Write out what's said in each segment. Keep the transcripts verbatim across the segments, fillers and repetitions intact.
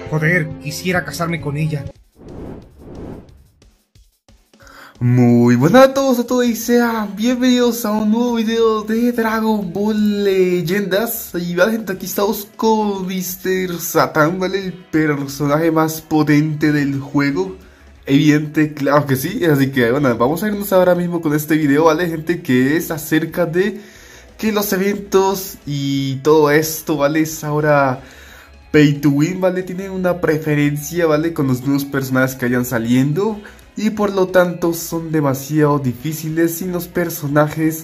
Joder, quisiera casarme con ella. Muy buenas a todos, a todos y sean bienvenidos a un nuevo video de Dragon Ball Leyendas. Y vale, gente, aquí estamos con míster Satan, ¿vale? El personaje más potente del juego. Evidente, claro que sí. Así que bueno, vamos a irnos ahora mismo con este video, ¿vale, gente? Que es acerca de que los eventos y todo esto, ¿vale? Es ahora Pay to Win, ¿vale? Tienen una preferencia, ¿vale? Con los nuevos personajes que vayan saliendo. Y por lo tanto son demasiado difíciles sin los personajes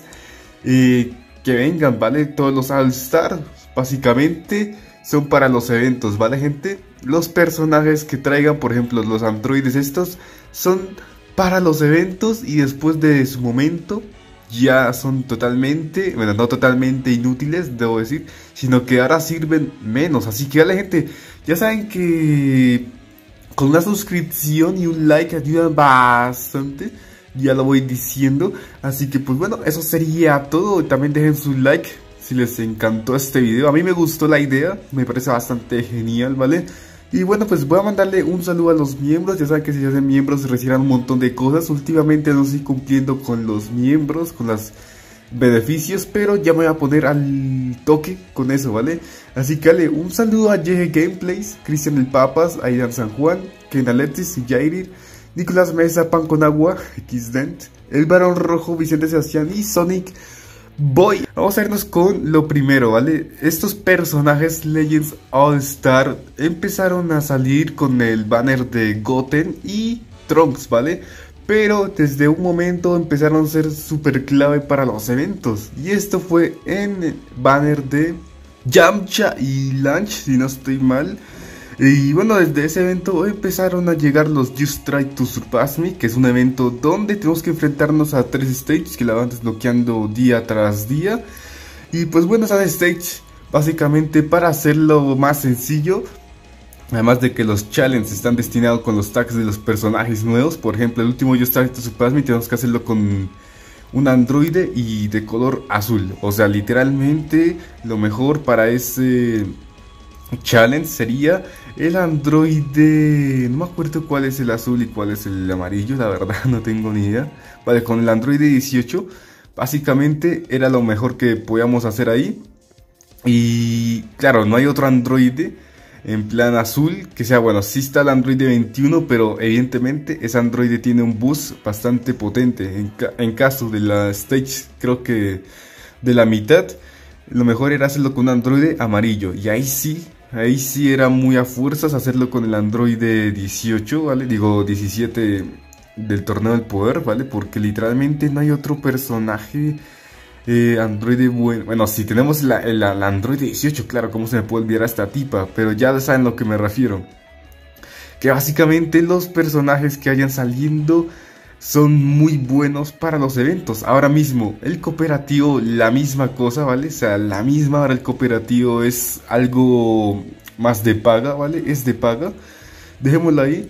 eh, que vengan, ¿vale? Todos los All-Star básicamente son para los eventos, ¿vale, gente? Los personajes que traigan, por ejemplo, los androides estos, son para los eventos y después de su momento ya son totalmente, bueno, no totalmente inútiles, debo decir, sino que ahora sirven menos. Así que, ¿vale, gente? Ya saben que con una suscripción y un like ayudan bastante, ya lo voy diciendo. Así que pues bueno, eso sería todo. También dejen su like si les encantó este video. A mí me gustó la idea, me parece bastante genial, ¿vale? Y bueno, pues voy a mandarle un saludo a los miembros. Ya saben que si se hacen miembros recibirán un montón de cosas. Últimamente no estoy cumpliendo con los miembros, con los beneficios, pero ya me voy a poner al toque con eso, ¿vale? Así que dale, un saludo a G G Gameplays, Cristian el Papas, Aidan San Juan, Ken Aletis, Jairir, Nicolás Mesa, Pan con Agua, Xdent, El Barón Rojo, Vicente Sebastián y Sonic Boy. Vamos a irnos con lo primero, ¿vale? Estos personajes Legends All Star empezaron a salir con el banner de Goten y Trunks, ¿vale? Pero desde un momento empezaron a ser súper clave para los eventos. Y esto fue en el banner de Yamcha y Lunch, si no estoy mal. Y bueno, desde ese evento empezaron a llegar los Just Try to Surpass Me, que es un evento donde tenemos que enfrentarnos a tres stages que la van desbloqueando día tras día. Y pues bueno, esas stages básicamente para hacerlo más sencillo, además de que los challenges están destinados con los tags de los personajes nuevos. Por ejemplo, el último Just Try to Surpass Me tenemos que hacerlo con un androide y de color azul. O sea, literalmente lo mejor para ese challenge sería el androide, no me acuerdo cuál es el azul y cuál es el amarillo, la verdad no tengo ni idea. Vale, con el androide dieciocho básicamente era lo mejor que podíamos hacer ahí. Y claro, no hay otro androide en plan azul que sea, bueno, sí está el androide veintiuno, pero evidentemente ese androide tiene un boost bastante potente. En, ca en caso de la stage, creo que de la mitad, lo mejor era hacerlo con un androide amarillo. Y ahí sí, ahí sí era muy a fuerzas hacerlo con el androide dieciocho, ¿vale? Digo diecisiete del torneo del poder, ¿vale? Porque literalmente no hay otro personaje Eh, androide bueno. Bueno, si tenemos la, la, la androide dieciocho, claro, cómo se me puede olvidar a esta tipa. Pero ya saben a lo que me refiero. Que básicamente los personajes que vayan saliendo son muy buenos para los eventos. Ahora mismo, el cooperativo, la misma cosa, ¿vale? O sea, la misma. Ahora el cooperativo es algo más de paga, ¿vale? Es de paga. Dejémoslo ahí.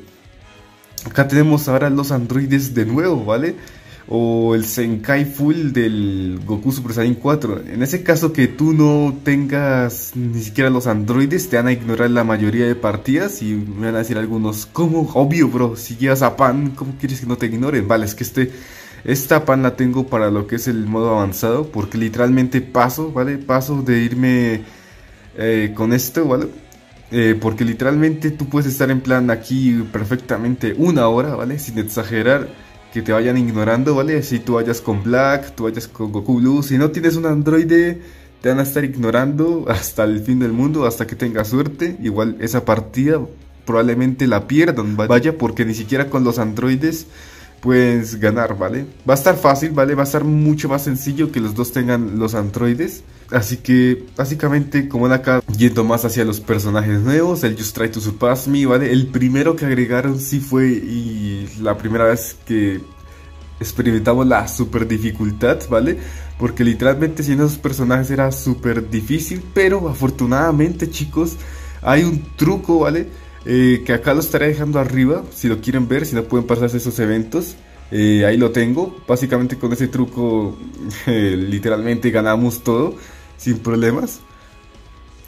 Acá tenemos ahora los androides de nuevo, ¿vale? O el Senkai Full del Goku Super Saiyan cuatro. En ese caso que tú no tengas ni siquiera los androides, te van a ignorar la mayoría de partidas. Y me van a decir algunos, ¿cómo? Obvio, bro, si llevas a Pan, ¿cómo quieres que no te ignoren? Vale, es que este, esta Pan la tengo para lo que es el modo avanzado, porque literalmente paso, ¿vale? Paso de irme eh, con esto, ¿vale? Eh, porque literalmente tú puedes estar en plan aquí perfectamente una hora, ¿vale? Sin exagerar, que te vayan ignorando, ¿vale? Si tú vayas con Black, tú vayas con Goku Blue, si no tienes un androide, te van a estar ignorando hasta el fin del mundo, hasta que tengas suerte. Igual esa partida probablemente la pierdan, vaya, porque ni siquiera con los androides puedes ganar, ¿vale? Va a estar fácil, ¿vale? Va a estar mucho más sencillo que los dos tengan los androides. Así que básicamente, como van acá yendo más hacia los personajes nuevos, el Just Try to Surpass Me, ¿vale? El primero que agregaron sí fue y la primera vez que experimentamos la super dificultad, ¿vale? Porque literalmente sin esos personajes era súper difícil, pero afortunadamente, chicos, hay un truco, ¿vale? Eh, que acá lo estaré dejando arriba, si lo quieren ver, si no pueden pasarse esos eventos. Eh, ahí lo tengo. Básicamente con ese truco eh, literalmente ganamos todo sin problemas.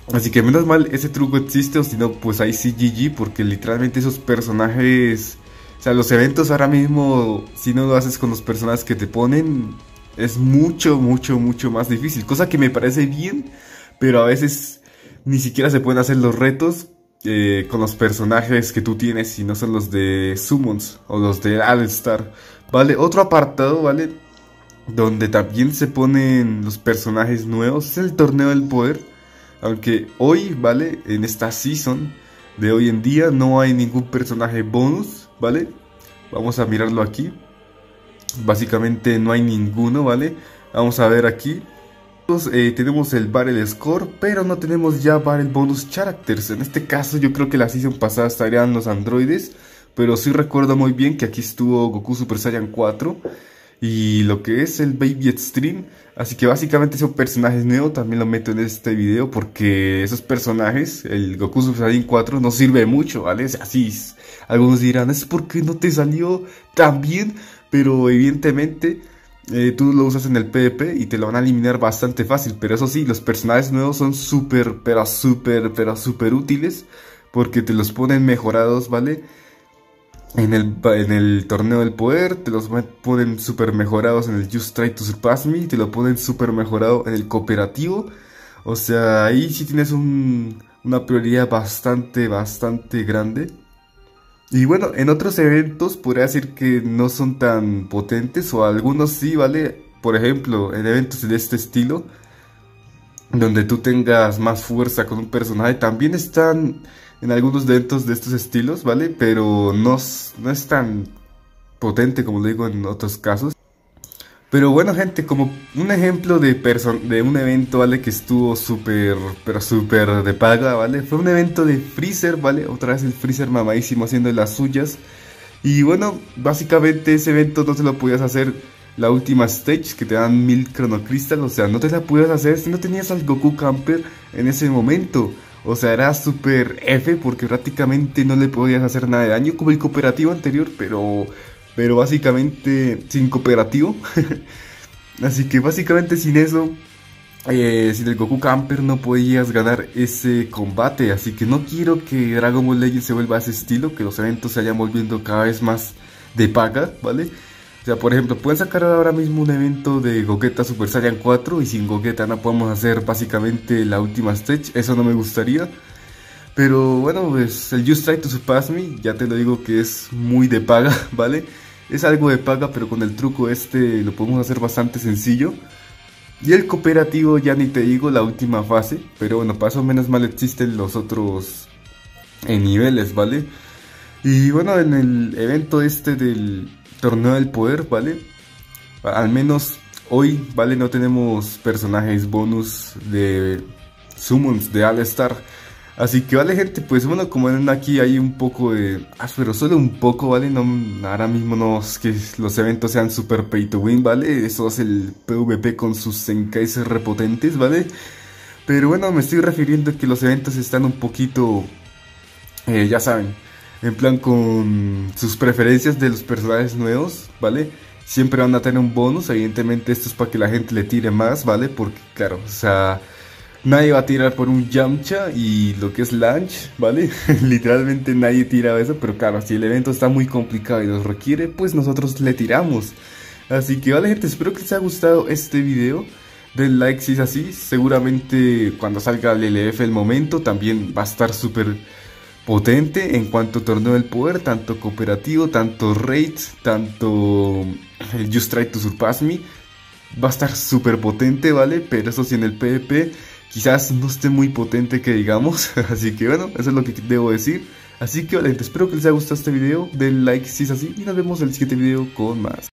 Así que menos mal ese truco existe, o si no, pues ahí sí G G, porque literalmente esos personajes, o sea, los eventos ahora mismo, si no lo haces con los personajes que te ponen, es mucho, mucho, mucho más difícil. Cosa que me parece bien, pero a veces ni siquiera se pueden hacer los retos eh, con los personajes que tú tienes, si no son los de Summons o los de All-Star. Vale, otro apartado, ¿vale? Donde también se ponen los personajes nuevos, es el torneo del poder. Aunque hoy, ¿vale? En esta season de hoy en día no hay ningún personaje bonus, ¿vale? Vamos a mirarlo aquí. Básicamente no hay ninguno, ¿vale? Vamos a ver aquí. Eh, tenemos el Battle Score, pero no tenemos ya Battle Bonus Characters. En este caso yo creo que la season pasada estarían los androides, pero sí recuerdo muy bien que aquí estuvo Goku Super Saiyan cuatro y lo que es el Baby Extreme. Así que básicamente son personajes nuevos, también lo meto en este video porque esos personajes, el Goku Super Saiyan cuatro no sirve mucho, ¿vale? O sea, sí, algunos dirán, es porque no te salió tan bien, pero evidentemente eh, tú lo usas en el PvP y te lo van a eliminar bastante fácil. Pero eso sí, los personajes nuevos son súper, pero súper, pero súper útiles porque te los ponen mejorados, ¿vale? En el, en el torneo del poder, te los ponen super mejorados en el Just Try to Surpass Me, te lo ponen super mejorado en el cooperativo. O sea, ahí sí tienes un, una prioridad bastante, bastante grande. Y bueno, en otros eventos podría decir que no son tan potentes, o algunos sí, ¿vale? Por ejemplo, en eventos de este estilo, donde tú tengas más fuerza con un personaje, también están en algunos eventos de estos estilos, ¿vale? Pero no, no es tan potente como lo digo en otros casos. Pero bueno, gente, como un ejemplo de, de un evento, ¿vale? Que estuvo súper, pero súper de paga, ¿vale? Fue un evento de Freezer, ¿vale? Otra vez el Freezer mamadísimo haciendo las suyas. Y bueno, básicamente ese evento no te lo podías hacer la última stage, que te dan mil Chrono Crystal. O sea, no te la podías hacer si no tenías al Goku Camper en ese momento. O sea, era súper F porque prácticamente no le podías hacer nada de daño, como el cooperativo anterior, pero, pero básicamente sin cooperativo. Así que básicamente sin eso, eh, sin el Goku Camper no podías ganar ese combate. Así que no quiero que Dragon Ball Legends se vuelva a ese estilo, que los eventos se vayan volviendo cada vez más de paga, ¿vale? O sea, por ejemplo, pueden sacar ahora mismo un evento de Gogeta Super Saiyan cuatro y sin Gogeta no podemos hacer básicamente la última stage. Eso no me gustaría. Pero bueno, pues el Just Try to Surpass Me, ya te lo digo que es muy de paga, ¿vale? Es algo de paga, pero con el truco este lo podemos hacer bastante sencillo. Y el cooperativo ya ni te digo la última fase, pero bueno, más o menos mal existen los otros en niveles, ¿vale? Y bueno, en el evento este del torneo del poder, ¿vale? Al menos hoy, ¿vale? No tenemos personajes bonus de Summons, de All-Star. Así que vale, gente, pues bueno, como ven aquí hay un poco de... Ah, pero solo un poco, ¿vale? No, ahora mismo no es que los eventos sean super pay to win, ¿vale? Eso es el PvP con sus Zenkais repotentes, ¿vale? Pero bueno, me estoy refiriendo a que los eventos están un poquito... Eh, ya saben, en plan con sus preferencias de los personajes nuevos, ¿vale? Siempre van a tener un bonus, evidentemente esto es para que la gente le tire más, ¿vale? Porque claro, o sea, nadie va a tirar por un Yamcha y lo que es Lunch, ¿vale? Literalmente nadie tira eso, pero claro, si el evento está muy complicado y nos requiere, pues nosotros le tiramos. Así que vale, gente, espero que les haya gustado este video. Den like si es así, seguramente cuando salga el L F el momento también va a estar súper potente en cuanto a torneo del poder, tanto cooperativo, tanto raids, tanto el Just Try to Surpass Me. Va a estar súper potente, ¿vale? Pero eso sí, en el PvP quizás no esté muy potente que digamos. Así que bueno, eso es lo que debo decir. Así que vale, gente, espero que les haya gustado este video. Den like si es así y nos vemos en el siguiente video con más.